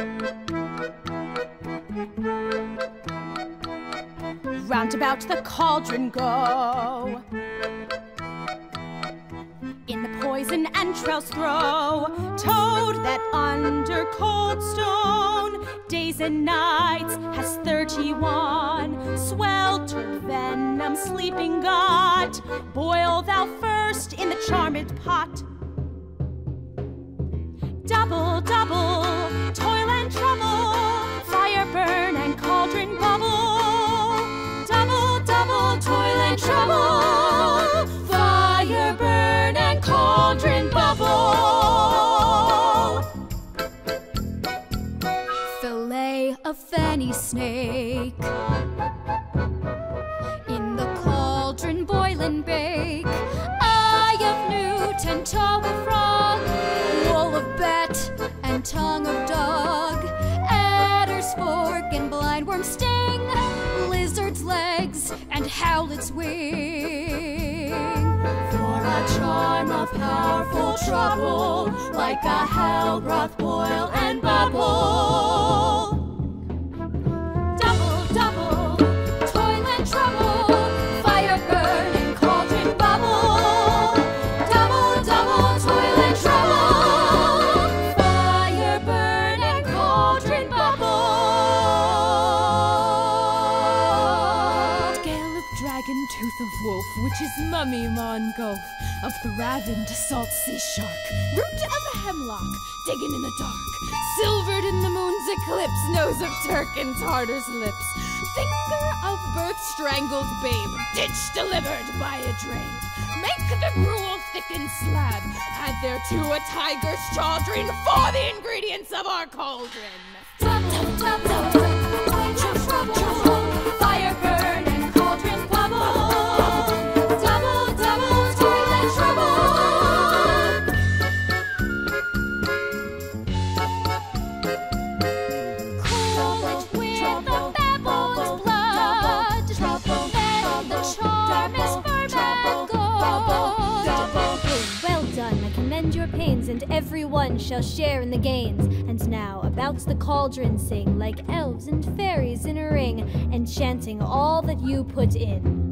Round about the cauldron go, in the poison entrails throw, toad that under cold stone days and nights has 31 sweltered venom sleeping got. Boil thou first in the charmed pot. Double, double, toil and trouble, fire burn and cauldron bubble. Double, double, toil and trouble, fire burn and cauldron bubble. Fillet of fenny snake, in the cauldron boil and bake. Eye of newt and toe of frog, wool of bat and tongue of dog, adder's fork and blindworm sting, lizard's legs and howlet's wing. For a charm of powerful trouble, like a hell broth boil and bubble. Double, double, toil and trouble, fire burn and cauldron bubble. Double, double, toil and trouble, fire burn and cauldron bubble. Scale of dragon, tooth of wolf, which is mummy mon gulf, of the ravened salt sea shark, root of hemlock, digging in the dark, silvered in the moon's eclipse, nose of Turk and Tartar's lips, finger of birth strangled babe, ditch delivered by a drain. Make the gruel thick and slab, add thereto a tiger's chaldron for the ingredients of our cauldron. Double, double, trouble, fire burn and cauldron bubble. Double, double, toil and trouble. Cooled with the babble's blood, then the charm is firm and gold. Well done, I commend your pains, and every one shall share in the gains. And now about the cauldron sing, like elves and fairies in a ring, enchanting all that you put in.